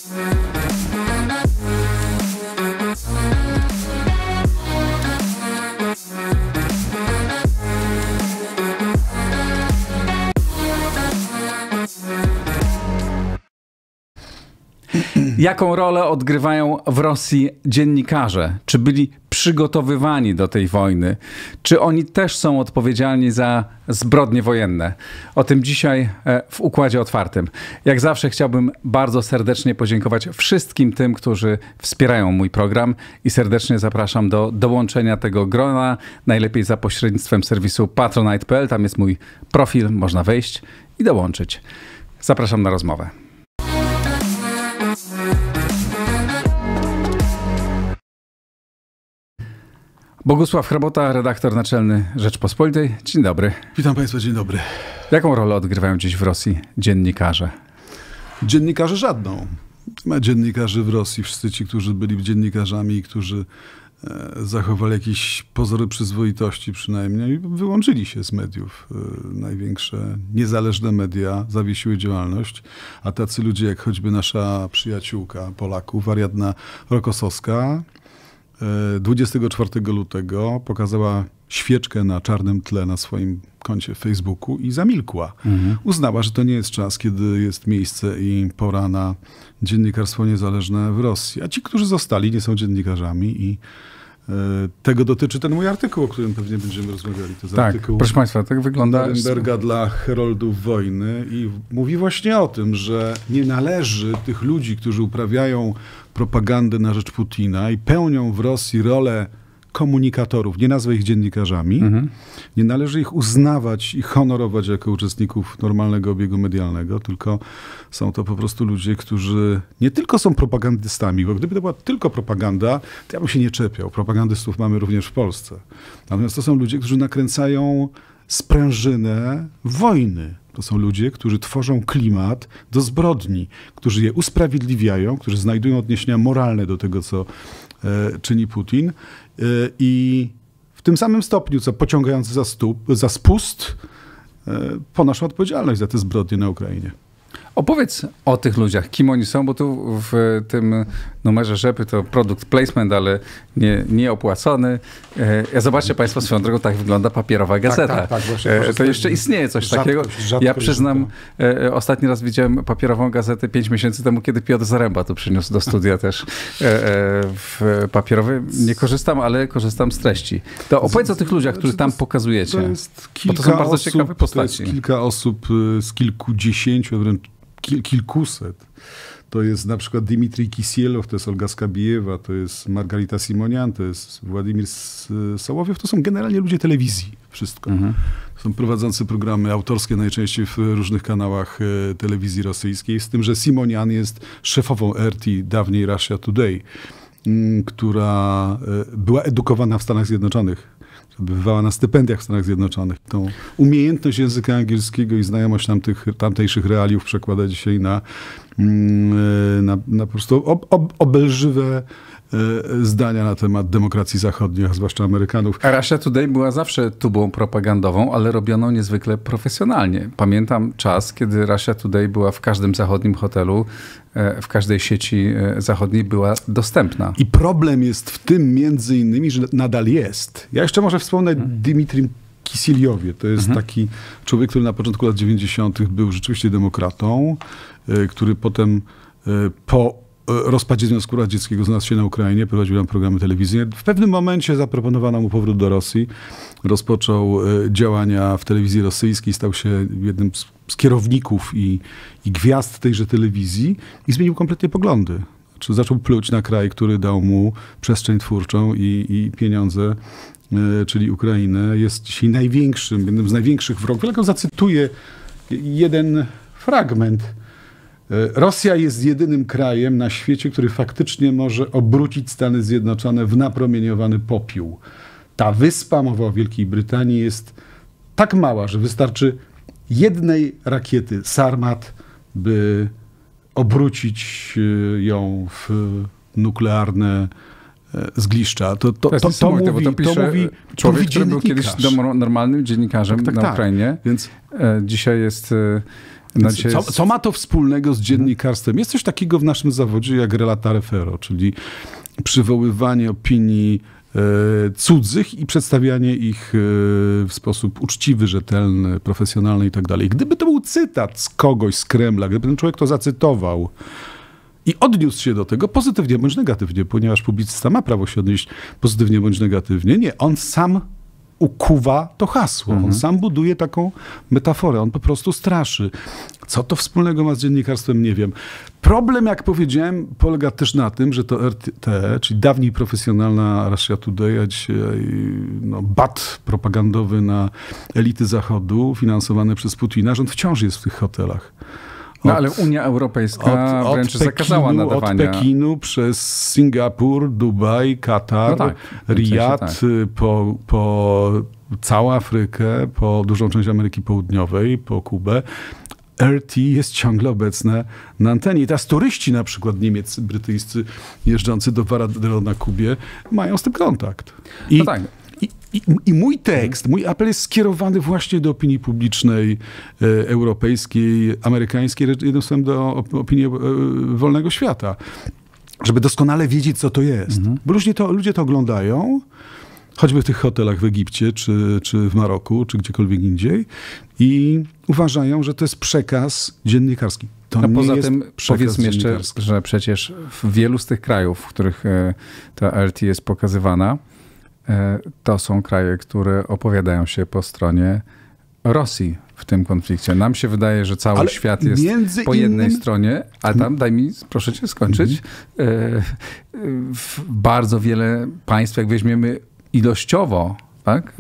Jaką rolę odgrywają w Rosji dziennikarze? Czy byli przygotowywani do tej wojny? Czy oni też są odpowiedzialni za zbrodnie wojenne? O tym dzisiaj w Układzie Otwartym. Jak zawsze chciałbym bardzo serdecznie podziękować wszystkim tym, którzy wspierają mój program i serdecznie zapraszam do dołączenia tego grona, najlepiej za pośrednictwem serwisu patronite.pl. Tam jest mój profil, można wejść i dołączyć. Zapraszam na rozmowę. Bogusław Hrabota, redaktor naczelny Rzeczpospolitej. Dzień dobry. Witam Państwa, dzień dobry. Jaką rolę odgrywają dziś w Rosji dziennikarze? Dziennikarze żadną. Nie ma dziennikarzy w Rosji. Wszyscy ci, którzy byli dziennikarzami i którzy zachowali jakieś pozory przyzwoitości przynajmniej, wyłączyli się z mediów. Największe niezależne media zawiesiły działalność, a tacy ludzie jak choćby nasza przyjaciółka Polaków, Ariadna Rokosowska, 24 lutego pokazała świeczkę na czarnym tle na swoim koncie w Facebooku i zamilkła. Uznała, że to nie jest czas, kiedy jest miejsce i pora na dziennikarstwo niezależne w Rosji. A ci, którzy zostali, nie są dziennikarzami i tego dotyczy ten mój artykuł, o którym pewnie będziemy rozmawiali. To jest artykuł, proszę Państwa, tak wygląda Nirenberga dla Heroldów Wojny i mówi właśnie o tym, że nie należy tych ludzi, którzy uprawiają propagandę na rzecz Putina i pełnią w Rosji rolę komunikatorów, nie nazwę ich dziennikarzami, nie należy ich uznawać i honorować jako uczestników normalnego obiegu medialnego, tylko są to po prostu ludzie, którzy nie tylko są propagandystami, bo gdyby to była tylko propaganda, to ja bym się nie czepiał. Propagandystów mamy również w Polsce. Natomiast to są ludzie, którzy nakręcają sprężynę wojny. To są ludzie, którzy tworzą klimat do zbrodni, którzy je usprawiedliwiają, którzy znajdują odniesienia moralne do tego, co czyni Putin i w tym samym stopniu, co pociągający za spust, ponoszą odpowiedzialność za te zbrodnie na Ukrainie. Opowiedz o tych ludziach, kim oni są, bo tu w tym numerze Rzepy to product placement, ale nie opłacony. Zobaczcie Państwo, swoją drogą tak wygląda papierowa gazeta. Tak, właśnie, to jeszcze istnieje coś takiego. Ja przyznam, ostatni raz widziałem papierową gazetę 5 miesięcy temu, kiedy Piotr Zaręba tu przyniósł do studia też w papierowy. Nie korzystam, ale korzystam z treści. To opowiedz o tych ludziach, których tam pokazujecie. To jest bo to są bardzo ciekawe postaci. To jest kilka osób z kilkudziesięciu, wręcz kilkuset. To jest na przykład Dmitrij Kisielow, to jest Olga Skabijewa, to jest Margarita Simonian, to jest Władimir Sołowiew. To są generalnie ludzie telewizji. Wszystko. Są prowadzący programy autorskie najczęściej w różnych kanałach telewizji rosyjskiej. Z tym, że Simonian jest szefową RT, dawniej Russia Today, która była edukowana w Stanach Zjednoczonych. Bywała na stypendiach w Stanach Zjednoczonych. Tą umiejętność języka angielskiego i znajomość tamtejszych realiów przekłada dzisiaj na po prostu obelżywe zdania na temat demokracji zachodniej, a zwłaszcza Amerykanów. A Russia Today była zawsze tubą propagandową, ale robioną niezwykle profesjonalnie. Pamiętam czas, kiedy Russia Today była w każdym zachodnim hotelu, w każdej sieci zachodniej była dostępna. I problem jest w tym między innymi, że nadal jest. Ja jeszcze może wspomnę Dmitrij Kisiliowie. To jest taki człowiek, który na początku lat 90. był rzeczywiście demokratą, który potem po rozpadzie Związku Radzieckiego znalazł się na Ukrainie, prowadził tam programy telewizyjne. W pewnym momencie zaproponowano mu powrót do Rosji. Rozpoczął działania w telewizji rosyjskiej, stał się jednym z kierowników i gwiazd tejże telewizji i zmienił kompletnie poglądy. Znaczy, zaczął pluć na kraj, który dał mu przestrzeń twórczą i pieniądze, czyli Ukrainę. Jest dzisiaj jednym z największych wrogów. Tylko zacytuję jeden fragment. Rosja jest jedynym krajem na świecie, który faktycznie może obrócić Stany Zjednoczone w napromieniowany popiół. Ta wyspa, mowa o Wielkiej Brytanii, jest tak mała, że wystarczy jednej rakiety Sarmat, by obrócić ją w nuklearne zgliszcza. To mówi człowiek, który był kiedyś normalnym dziennikarzem na Ukrainie. Więc dzisiaj jest Co ma to wspólnego z dziennikarstwem? Jest coś takiego w naszym zawodzie jak relatare fero, czyli przywoływanie opinii cudzych i przedstawianie ich w sposób uczciwy, rzetelny, profesjonalny i tak dalej. Gdyby to był cytat z kogoś z Kremla, gdyby ten człowiek to zacytował i odniósł się do tego pozytywnie bądź negatywnie, ponieważ publicysta ma prawo się odnieść pozytywnie bądź negatywnie. Nie, on sam ukuwa to hasło. On sam buduje taką metaforę. On po prostu straszy. Co to wspólnego ma z dziennikarstwem? Nie wiem. Problem, jak powiedziałem, polega też na tym, że to RT, czyli dawniej profesjonalna Russia Today, a dzisiaj bat propagandowy na elity Zachodu, finansowany przez Putina, że on wciąż jest w tych hotelach. Ale Unia Europejska wręcz zakazała nadawania. Od Pekinu przez Singapur, Dubaj, Katar, Riyad, po całą Afrykę, po dużą część Ameryki Południowej, po Kubę. RT jest ciągle obecne na antenie. I teraz turyści na przykład niemieccy, brytyjscy jeżdżący do Varadero na Kubie mają z tym kontakt. I mój tekst, mój apel jest skierowany właśnie do opinii publicznej europejskiej, amerykańskiej, jednym słowem do opinii wolnego świata, żeby doskonale wiedzieć, co to jest. Bo ludzie to oglądają, choćby w tych hotelach w Egipcie, czy w Maroku, czy gdziekolwiek indziej i uważają, że to jest przekaz dziennikarski. Poza tym powiedzmy jeszcze, że przecież w wielu z tych krajów, w których ta RT jest pokazywana, to są kraje, które opowiadają się po stronie Rosji w tym konflikcie. Nam się wydaje, że cały świat jest po jednej stronie, a tam, daj mi, proszę cię skończyć, w bardzo wiele państw, jak weźmiemy ilościowo, tak?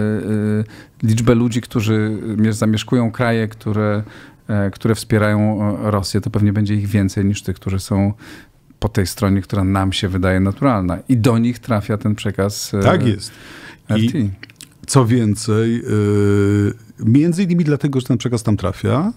Liczbę ludzi, którzy zamieszkują kraje, które wspierają Rosję, to pewnie będzie ich więcej niż tych, którzy są po tej stronie, która nam się wydaje naturalna. I do nich trafia ten przekaz Tak jest. RT. I co więcej, między innymi dlatego, że ten przekaz tam trafia,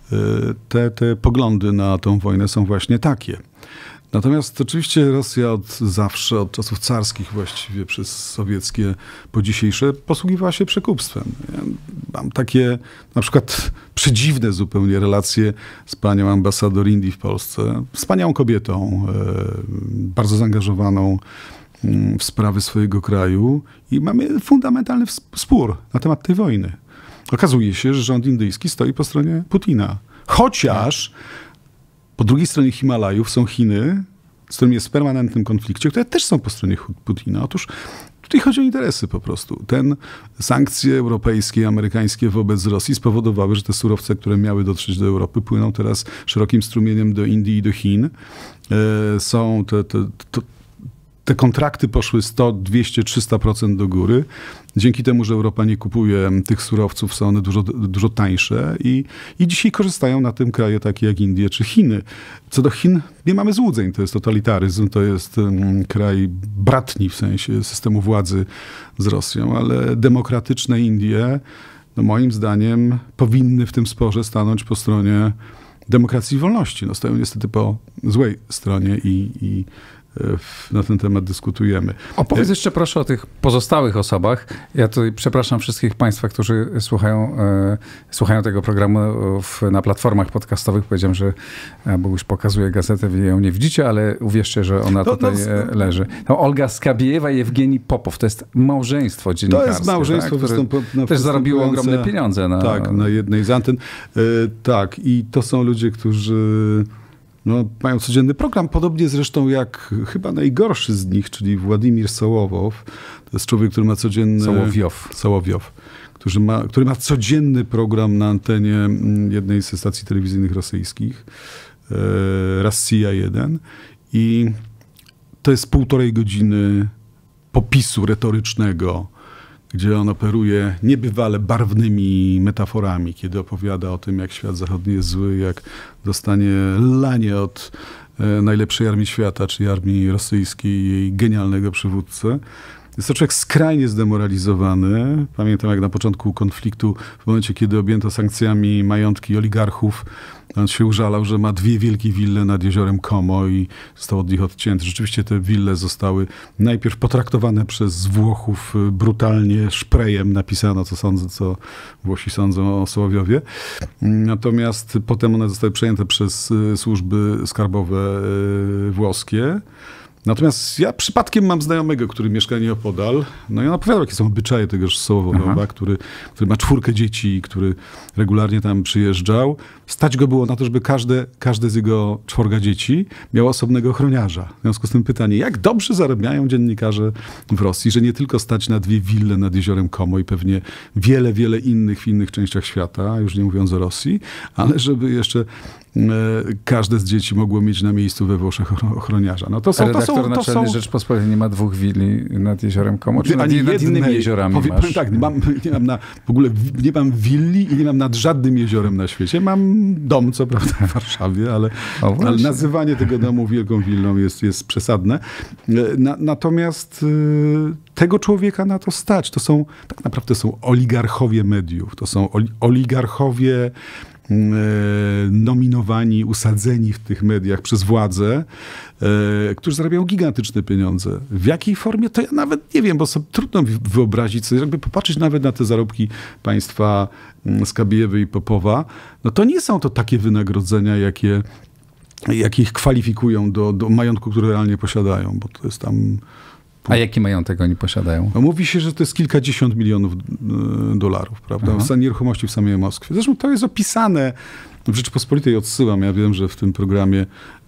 te poglądy na tą wojnę są właśnie takie. Natomiast oczywiście Rosja od zawsze, od czasów carskich właściwie przez sowieckie po dzisiejsze posługiwała się przekupstwem. Ja mam takie na przykład przedziwne zupełnie relacje z panią ambasador Indii w Polsce, wspaniałą kobietą, bardzo zaangażowaną w sprawy swojego kraju i mamy fundamentalny spór na temat tej wojny. Okazuje się, że rząd indyjski stoi po stronie Putina. Chociaż po drugiej stronie Himalajów są Chiny, z którymi jest w permanentnym konflikcie, które też są po stronie Putina. Otóż tutaj chodzi o interesy po prostu. Sankcje europejskie, amerykańskie wobec Rosji spowodowały, że te surowce, które miały dotrzeć do Europy, płyną teraz szerokim strumieniem do Indii i do Chin. Są te kontrakty poszły 100, 200, 300% do góry. Dzięki temu, że Europa nie kupuje tych surowców, są one dużo tańsze i dzisiaj korzystają na tym kraje takie jak Indie czy Chiny. Co do Chin, nie mamy złudzeń. To jest totalitaryzm, to jest kraj bratni w sensie systemu władzy z Rosją, ale demokratyczne Indie, moim zdaniem, powinny w tym sporze stanąć po stronie demokracji i wolności. Stoją niestety po złej stronie i na ten temat dyskutujemy. Opowiedz jeszcze proszę o tych pozostałych osobach. Ja tutaj przepraszam wszystkich państwa, którzy słuchają tego programu na platformach podcastowych. Powiedziałem, że Boguś pokazuje gazetę, wy ją nie widzicie, ale uwierzcie, że ona tutaj leży. Olga Skabiejewa i Jewgeni Popow. To jest małżeństwo dziennikarskie. To jest małżeństwo, które też zarobiło ogromne pieniądze. Na jednej z anten. Tak, i to są ludzie, którzy mają codzienny program, podobnie zresztą jak chyba najgorszy z nich, czyli Władimir Sołowow. To jest człowiek, który ma codzienny... Sołowiow. Który ma codzienny program na antenie jednej ze stacji telewizyjnych rosyjskich, Rossija 1. I to jest 1,5 godziny popisu retorycznego, gdzie on operuje niebywale barwnymi metaforami, kiedy opowiada o tym, jak świat zachodni jest zły, jak dostanie lanie od najlepszej armii świata, czyli armii rosyjskiej i jej genialnego przywódcę. Jest to człowiek skrajnie zdemoralizowany. Pamiętam, jak na początku konfliktu, w momencie, kiedy objęto sankcjami majątki oligarchów, on się użalał, że ma 2 wielkie wille nad jeziorem Como i został od nich odcięty. Rzeczywiście te wille zostały najpierw potraktowane przez Włochów brutalnie, szprejem napisano, co Włosi sądzą o Sołowiowie. Natomiast potem one zostały przejęte przez służby skarbowe włoskie. Natomiast ja przypadkiem mam znajomego, który mieszka nieopodal. No i on opowiadał, jakie są obyczaje tegoż Sołowowa, który ma 4 dzieci, który regularnie tam przyjeżdżał. Stać go było na to, żeby każde z jego 4 dzieci miało osobnego ochroniarza. W związku z tym pytanie, jak dobrze zarabiają dziennikarze w Rosji, że nie tylko stać na 2 wille nad jeziorem Como i pewnie wiele innych w innych częściach świata, już nie mówiąc o Rosji, ale żeby jeszcze każde z dzieci mogło mieć na miejscu we Włoszech ochroniarza. No to są, redaktor naczelny Rzeczpospolitej nie ma 2 willi nad jeziorem Como, czy nad innymi jeziorami masz? Tak, nie mam willi i nie mam nad żadnym jeziorem na świecie. Mam dom, co prawda w Warszawie, ale nazywanie tego domu wielką willą jest przesadne. Natomiast tego człowieka na to stać. Tak naprawdę są oligarchowie mediów. To są oligarchowie nominowani, usadzeni w tych mediach przez władzę, którzy zarabiają gigantyczne pieniądze. W jakiej formie? To ja nawet nie wiem, bo sobie trudno wyobrazić sobie, jakby popatrzeć nawet na te zarobki państwa Skabijewy i Popowa, no to nie są to takie wynagrodzenia, jakie ich kwalifikują do majątku, który realnie posiadają, bo to jest tam... A jaki majątek oni posiadają? No, mówi się, że to jest kilkadziesiąt milionów dolarów, prawda? W nieruchomości w samej Moskwie. Zresztą to jest opisane w Rzeczypospolitej, odsyłam. Ja wiem, że w tym programie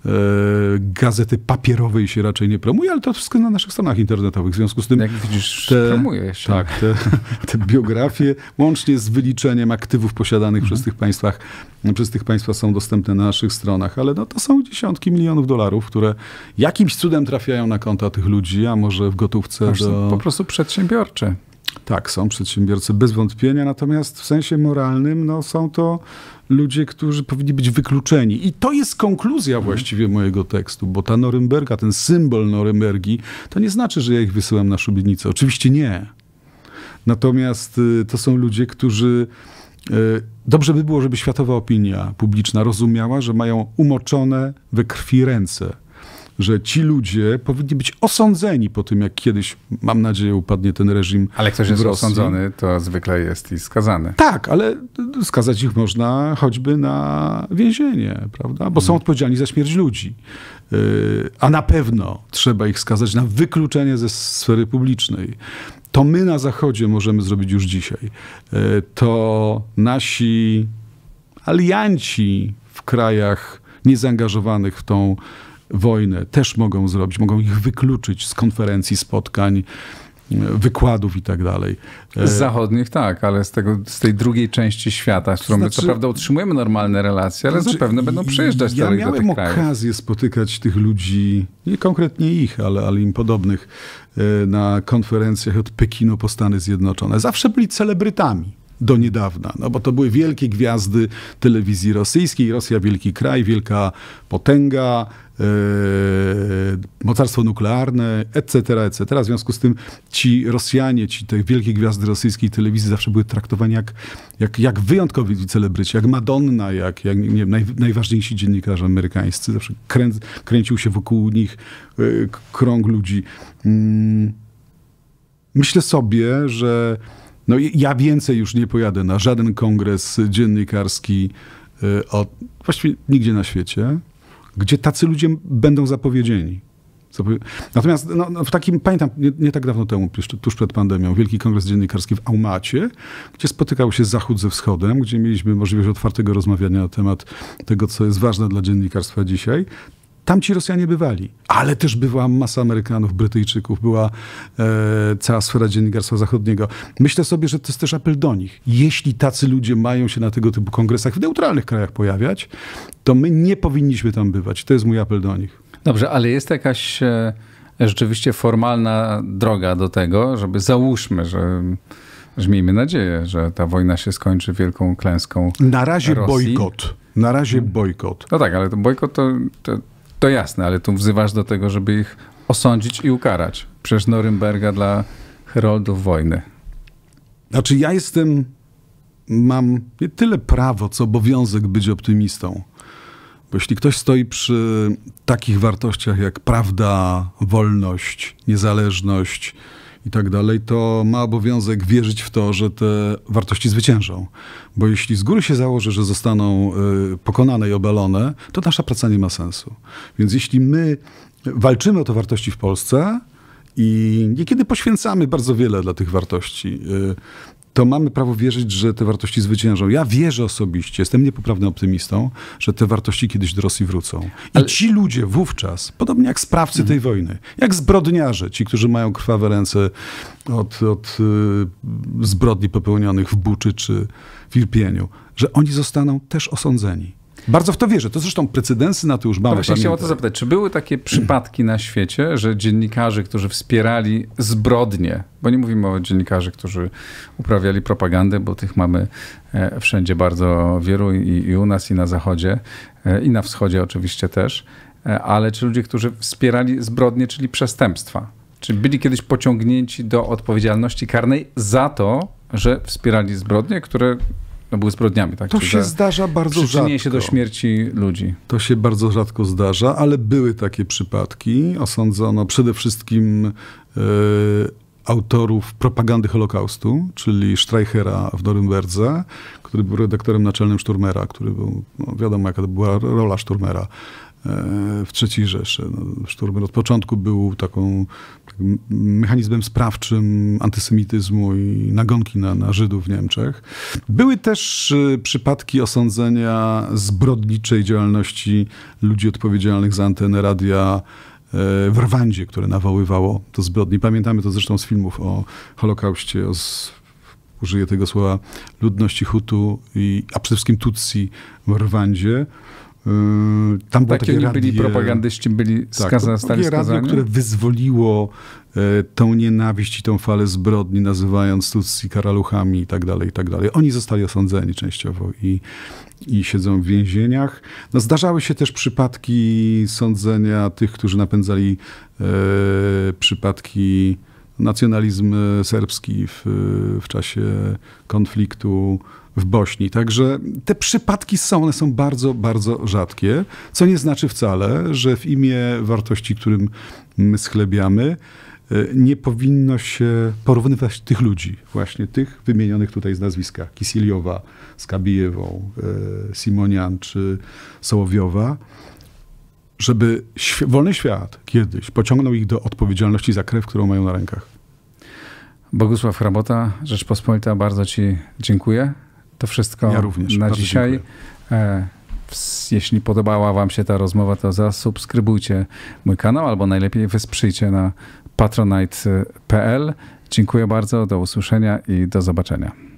gazety papierowej się raczej nie promuje, ale to wszystko na naszych stronach internetowych. W związku z tym... Jak widzisz, promuje się. Tak, te biografie, łącznie z wyliczeniem aktywów posiadanych przez tych państwa są dostępne na naszych stronach, ale no to są dziesiątki milionów dolarów, które jakimś cudem trafiają na konta tych ludzi, a może w gotówce są po prostu przedsiębiorcze. Tak, są przedsiębiorcy bez wątpienia, natomiast w sensie moralnym no, są to ludzie, którzy powinni być wykluczeni. I to jest konkluzja właściwie mojego tekstu, bo ta Norymberga, ten symbol Norymbergi, to nie znaczy, że ja ich wysyłam na szubienicę. Oczywiście nie. Natomiast to są ludzie, którzy... Dobrze by było, żeby światowa opinia publiczna rozumiała, że mają umoczone we krwi ręce. Że ci ludzie powinni być osądzeni po tym, jak kiedyś, mam nadzieję, upadnie ten reżim. Ale ktoś jest osądzony, to zwykle jest i skazany. Tak, ale skazać ich można choćby na więzienie, prawda? Bo są odpowiedzialni za śmierć ludzi. A na pewno trzeba ich skazać na wykluczenie ze sfery publicznej. To my na Zachodzie możemy zrobić już dzisiaj. To nasi alianci w krajach niezaangażowanych w tą wojnę też mogą zrobić. Mogą ich wykluczyć z konferencji, spotkań, wykładów i tak dalej. Z zachodnich tak, ale z tej drugiej części świata, z którą my co prawda utrzymujemy normalne relacje, ale zapewne będą przyjeżdżać dalej do tych krajów. Ja miałem okazję spotykać tych ludzi, nie konkretnie ich, ale im podobnych, na konferencjach od Pekinu po Stany Zjednoczone. Zawsze byli celebrytami. Do niedawna, no bo to były wielkie gwiazdy telewizji rosyjskiej. Rosja wielki kraj, wielka potęga, mocarstwo nuklearne, etc., etc. W związku z tym ci Rosjanie, te wielkie gwiazdy rosyjskiej telewizji zawsze były traktowani jak wyjątkowi celebryci, jak Madonna, jak nie wiem, najważniejsi dziennikarze amerykańscy. Zawsze kręcił się wokół nich krąg ludzi. Myślę sobie, że no ja więcej już nie pojadę na żaden kongres dziennikarski właściwie nigdzie na świecie, gdzie tacy ludzie będą zapowiedzieni. Natomiast w takim, pamiętam, nie tak dawno temu, tuż przed pandemią, wielki kongres dziennikarski w Almacie, gdzie spotykał się Zachód ze Wschodem, gdzie mieliśmy możliwość otwartego rozmawiania na temat tego, co jest ważne dla dziennikarstwa dzisiaj. Tam ci Rosjanie bywali, ale też była masa Amerykanów, Brytyjczyków, była cała sfera dziennikarstwa zachodniego. Myślę sobie, że to jest też apel do nich. Jeśli tacy ludzie mają się na tego typu kongresach w neutralnych krajach pojawiać, to my nie powinniśmy tam bywać. To jest mój apel do nich. Dobrze, ale jest jakaś rzeczywiście formalna droga do tego, żeby załóżmy, że miejmy nadzieję, że ta wojna się skończy wielką klęską Na razie Rosji. bojkot. Na razie bojkot. No tak, ale to bojkot to jasne, ale tu wzywasz do tego, żeby ich osądzić i ukarać. Przecież Norymberga dla heroldów wojny. Znaczy mam nie tyle prawo, co obowiązek być optymistą. Bo jeśli ktoś stoi przy takich wartościach jak prawda, wolność, niezależność i tak dalej, to ma obowiązek wierzyć w to, że te wartości zwyciężą. Bo jeśli z góry się założy, że zostaną pokonane i obalone, to nasza praca nie ma sensu. Więc jeśli my walczymy o te wartości w Polsce i niekiedy poświęcamy bardzo wiele dla tych wartości, to mamy prawo wierzyć, że te wartości zwyciężą. Ja wierzę osobiście, jestem niepoprawnym optymistą, że te wartości kiedyś do Rosji wrócą. I ci ludzie wówczas, podobnie jak sprawcy tej wojny, jak zbrodniarze, ci, którzy mają krwawe ręce od zbrodni popełnionych w Buczy czy w Irpieniu, że oni zostaną też osądzeni. Bardzo w to wierzę. To zresztą precedensy na to już mamy. No właśnie chciałem o to zapytać. Czy były takie przypadki na świecie, że dziennikarze, którzy wspierali zbrodnie, bo nie mówimy o dziennikarzy, którzy uprawiali propagandę, bo tych mamy wszędzie bardzo wielu i u nas, i na Zachodzie, i na Wschodzie oczywiście też, ale czy ludzie, którzy wspierali zbrodnie, czyli przestępstwa, czy byli kiedyś pociągnięci do odpowiedzialności karnej za to, że wspierali zbrodnie, które były zbrodniami, tak? To się zdarza bardzo rzadko. Przyczynienie się do śmierci ludzi. To się bardzo rzadko zdarza, ale były takie przypadki. Osądzono przede wszystkim autorów propagandy Holokaustu, czyli Streichera w Norymberdze, który był redaktorem naczelnym Sturmera, który był, no wiadomo jaka to była rola Sturmera w III Rzeszy. No, Sturmer od początku był takim mechanizmem sprawczym antysemityzmu i nagonki na Żydów w Niemczech. Były też przypadki osądzenia zbrodniczej działalności ludzi odpowiedzialnych za antenę radia w Rwandzie, które nawoływało do zbrodni. Pamiętamy to zresztą z filmów o Holokauście, użyję tego słowa, ludności Hutu, a przede wszystkim Tutsi w Rwandzie. Tam takie oni byli propagandyści, byli stali radio, które wyzwoliło tą nienawiść i tą falę zbrodni, nazywając Tutsi karaluchami i tak dalej, i tak dalej. Oni zostali osądzeni częściowo i siedzą w więzieniach. No, zdarzały się też przypadki sądzenia tych, którzy napędzali przypadki nacjonalizm serbski w czasie konfliktu w Bośni. Także te przypadki one są bardzo, bardzo rzadkie, co nie znaczy wcale, że w imię wartości, którym my schlebiamy, nie powinno się porównywać tych ludzi, właśnie tych wymienionych tutaj z nazwiska, Kisiljowa, Skabijewą, Simonian czy Sołowiowa, żeby wolny świat kiedyś pociągnął ich do odpowiedzialności za krew, którą mają na rękach. Bogusław Hrabota, Rzeczpospolita, bardzo ci dziękuję. To wszystko ja również, na dzisiaj. Jeśli podobała wam się ta rozmowa, to zasubskrybujcie mój kanał, albo najlepiej wesprzyjcie na patronite.pl. Dziękuję bardzo, do usłyszenia i do zobaczenia.